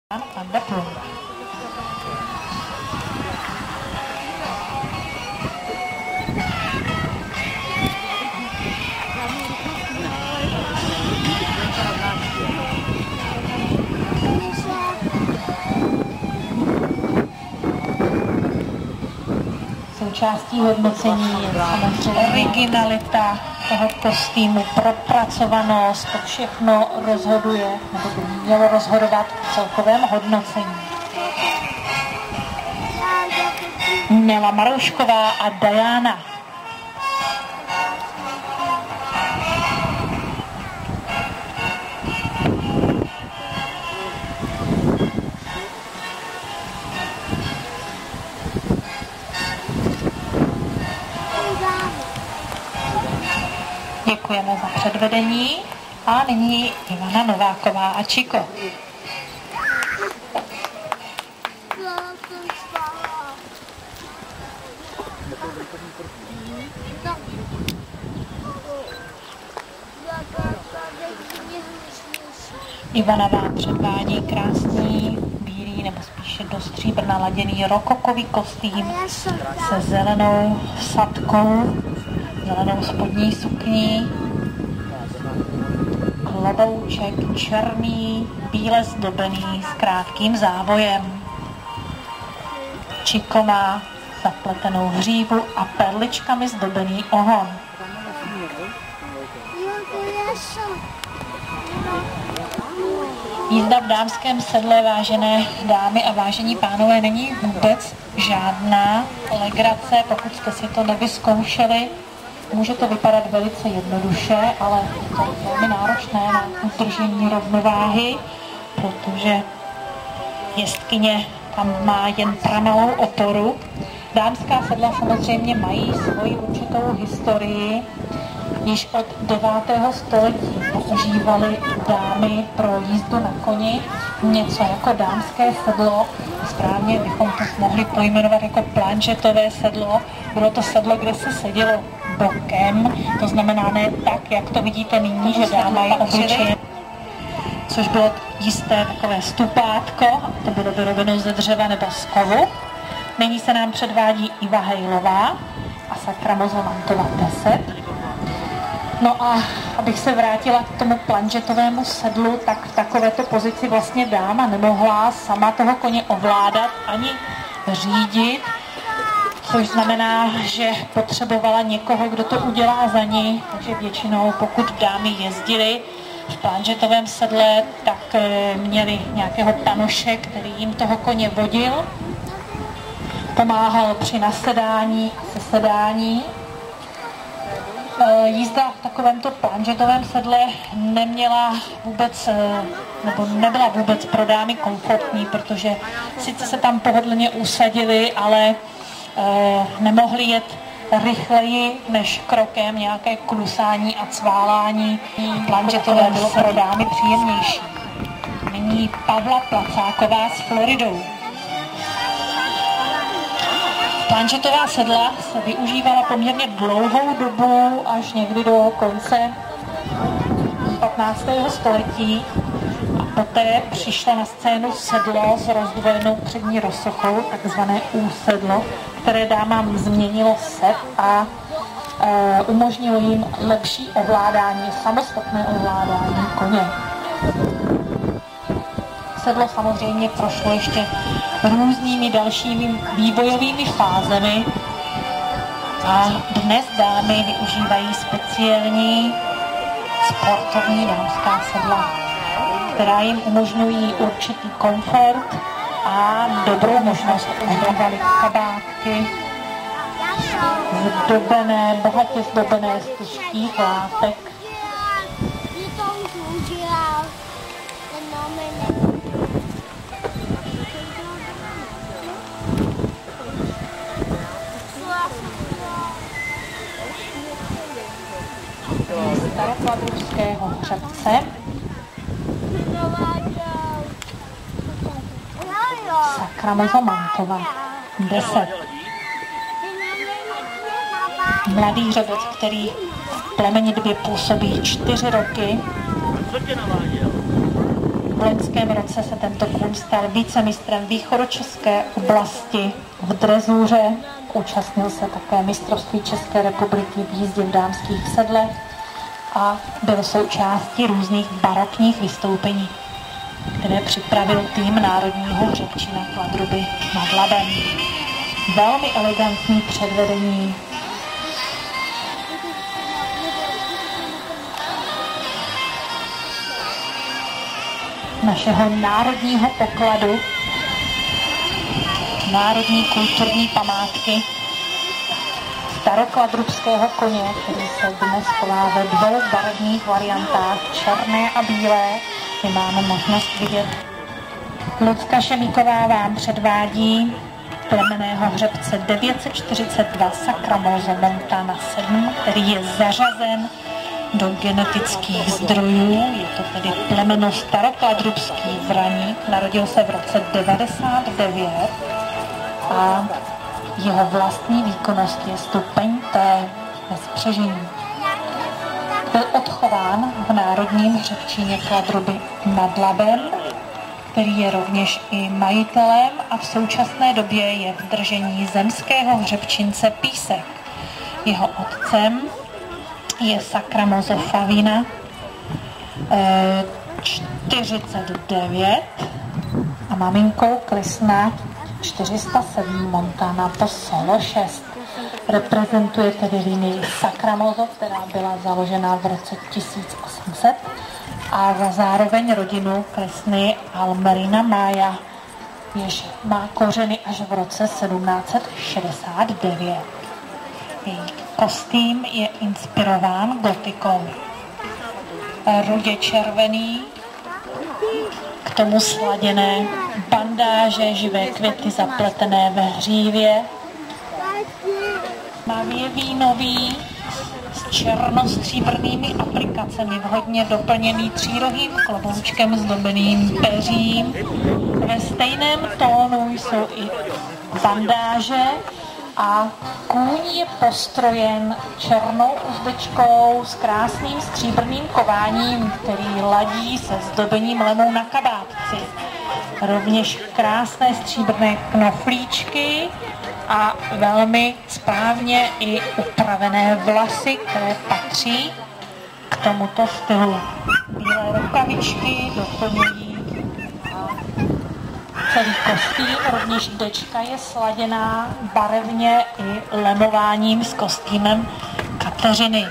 Van der Plum. Součástí hodnocení je samozřejmě originalita toho kostýmu, propracovanost, to všechno rozhoduje, nebo by mělo rozhodovat v celkovém hodnocení. Nela Maroušková a Diana. Děkujeme za předvedení a nyní Ivana Nováková a Čiko. Ivana vám předvádí krásný bílý nebo spíše do stříbrna laděný rokokový kostým se zelenou sadkou, zelenou spodní sukní, klobouček černý, bíle zdobený s krátkým závojem. Čiko má zapletenou hřívu a perličkami zdobený ohon. Jízda v dámském sedle, vážené dámy a vážení pánové, není vůbec žádná legrace. Pokud jste si to nevyzkoušeli, může to vypadat velice jednoduše, ale je to velmi náročné na udržení rovnováhy, protože jezdkyně tam má jen pramalou oporu. Dámská sedla samozřejmě mají svoji určitou historii. Již od 9. století používaly dámy pro jízdu na koni něco jako dámské sedlo. Správně bychom to mohli pojmenovat jako planžetové sedlo. Bylo to sedlo, kde se sedělo bokem, to znamená ne tak, jak to vidíte nyní, že dáma je obličeje, což bylo jisté takové stupátko, to bylo vyrobeno ze dřeva nebo z kovu. Nyní se nám předvádí Iva Hejlová a Sakra Mozolantova 10. No a abych se vrátila k tomu planžetovému sedlu, tak v takovéto pozici vlastně dáma nemohla sama toho koně ovládat ani řídit, což znamená, že potřebovala někoho, kdo to udělá za ní, takže většinou, pokud dámy jezdily v planžetovém sedle, tak měli nějakého panoše, který jim toho koně vodil, pomáhal při nasedání a sesedání. Jízda v takovémto planžetovém sedle neměla vůbec, nebo nebyla vůbec pro dámy komfortní, protože sice se tam pohodlně usadili, ale nemohli jet rychleji než krokem, nějaké klusání a cválání. Planžetové bylo pro dámy příjemnější. Nyní Pavla Placáková s Floridou. Planžetová sedla se využívala poměrně dlouhou dobu, až někdy do konce 15. století. A poté přišlo na scénu sedlo s rozdvojenou přední rozsochou, takzvané úsedlo, které dámám změnilo set a umožnilo jim lepší ovládání, samostatné ovládání koně. Sedlo samozřejmě prošlo ještě různými dalšími vývojovými fázemi a dnes dámy využívají speciální sportovní dámská sedla, která jim umožňují určitý komfort a dobrou možnost ohledat kabátky zdobené, bohatě zdobené z těžkých látek. Starokladružského hřebce. Sakra Mozolantova 10. Mladý hřebec, který v plemenitbě působí 4 roky. Co tě naváděl? V loňském roce se tento klub stal vicemistrem východočeské oblasti v drezuře. Účastnil se také mistrovství České republiky v jízdě v dámských sedlech a byl součástí různých barokních vystoupení, které připravil tým Národního Hřebčína Kladruby nad Labem. Velmi elegantní předvedení. Našeho národního pokladu, národní kulturní památky, starokladrubského koně, který se dnes chová ve dvou barevných variantách, černé a bílé. My máme možnost vidět. Lucka Šemíková vám předvádí plemenného hřebce 942 Sacramoso Montana 7, který je zařazen do genetických zdrojů. Je to tedy plemeno starokladrubský vraník, narodil se v roce 99 a jeho vlastní výkonnost je stupeň T bez přežení. Byl odchován v Národním hřebčíně Kladruby nad Labem, který je rovněž i majitelem a v současné době je v držení zemského hřebčince Písek. Jeho otcem je Sacramoso Favina 49 a maminkou Klisna 407 Montana Possolo 6. Reprezentuje tedy linii Sacramoso, která byla založena v roce 1800 a zároveň rodinu Klisny Almerina Maya, jež má kořeny až v roce 1769. Její kostým je inspirován gotikou. Rudě červený, k tomu sladěné bandáže, živé květy zapletené ve hřívě, tmavě vínový s černostříbrnými aplikacemi, vhodně doplněný třírohým kloboučkem zdobeným peřím. Ve stejném tónu jsou i bandáže a kůň je postrojen černou uzdečkou s krásným stříbrným kováním, který ladí se zdobením lemů na kabátci. Rovněž krásné stříbrné knoflíčky a velmi správně i upravené vlasy, které patří k tomuto stylu. Bílé rukavičky doplňují celý kostým, rovněž dečka je sladěná barevně i lemováním s kostýmem Kateřiny.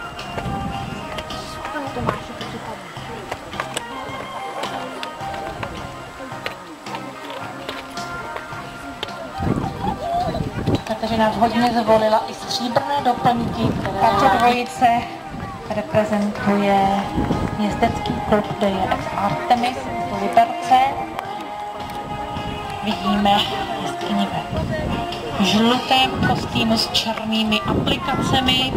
Kateřina vhodně zvolila i stříbrné doplňky, které tato dvojice reprezentuje jezdecký klub Deje Artemis z Liberce. Vidíme jeskyni ve žlutém kostýmu s černými aplikacemi.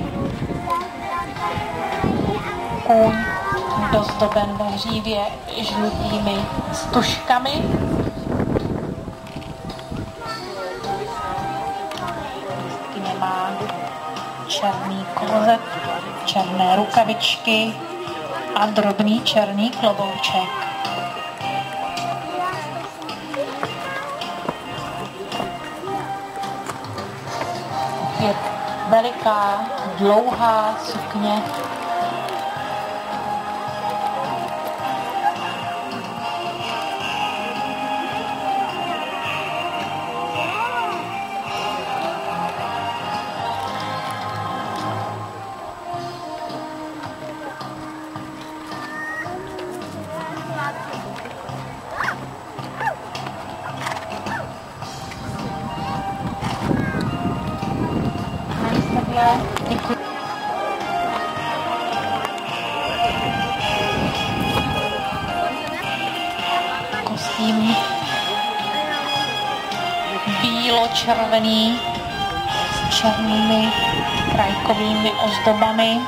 Kůň dozdoben ve hřívě žlutými stužkami. Jeskyně má černý klozet, černé rukavičky a drobný černý klobouček. Je veliká, dlouhá sukně. Děkuji. Kostým bílo-červený s černými krajkovými ozdobami.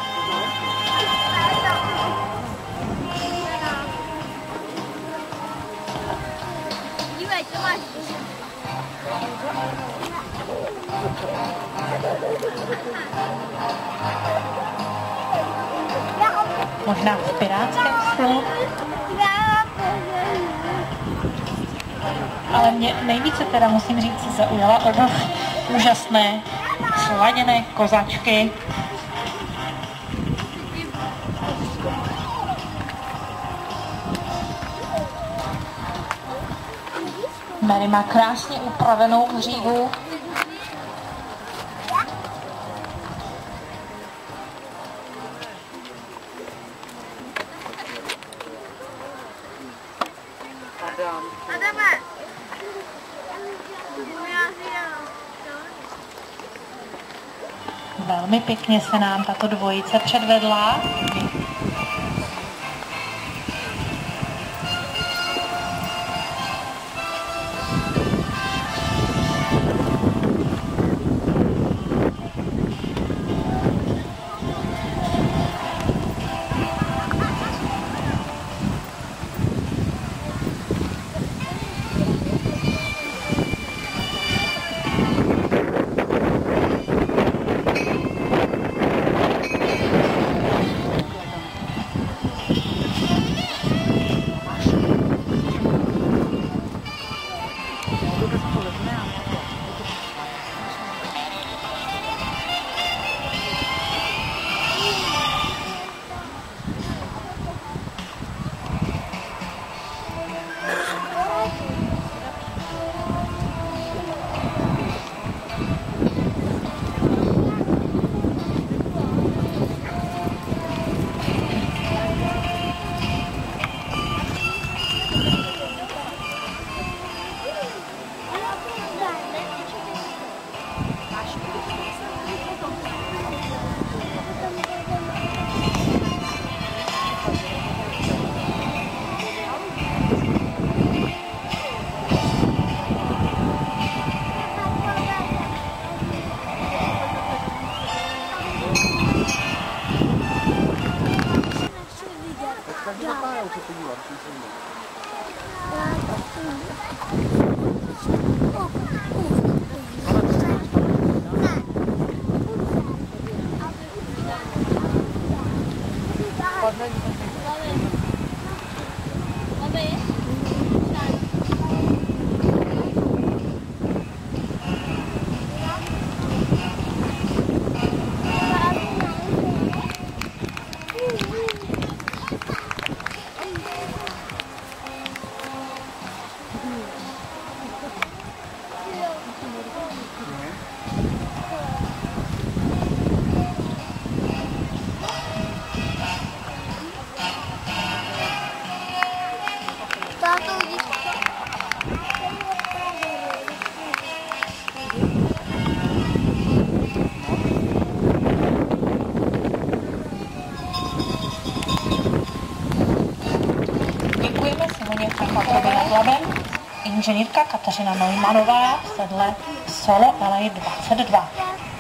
Možná v pirátském stylu. Ale mě nejvíce teda, musím říct, zaujala obuv úžasné sladěné kozačky. Mary má krásně upravenou hřívu. Adame! Velmi pěkně se nám tato dvojice předvedla. Inženýrka Kateřina Neumannová v sedle Solo Alej 22.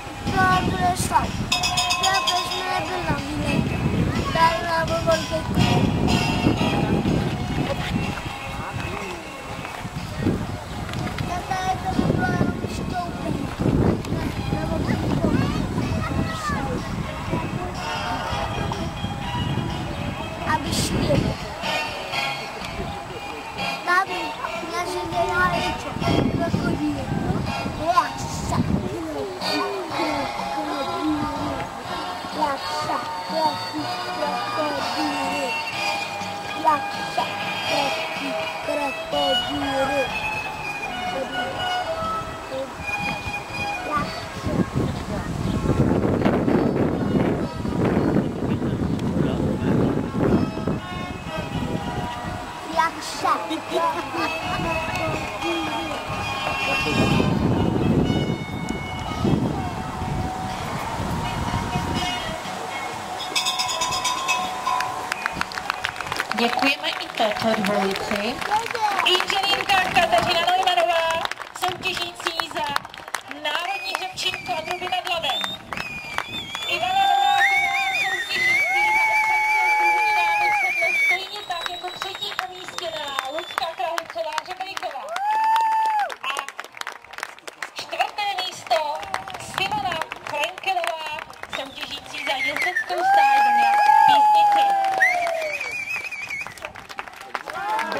Děkujeme i této dvojici. Inženýrka Kateřina Neumannová, soutěžící za národní hřebčín kvadruby nad Labem. Ivana Nováková, soutěžící za sedle stejně tak jako třetí umístěná Lucka Krahucová Řebejková. A čtvrté místo Simona Frenkelová, soutěžící za jezdeckou stáj Doňa Písnici.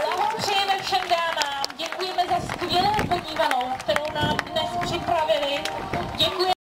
Děkuji.